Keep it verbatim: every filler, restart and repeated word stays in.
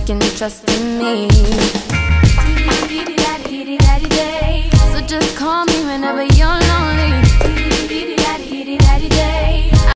can trust in me. So just call me whenever you're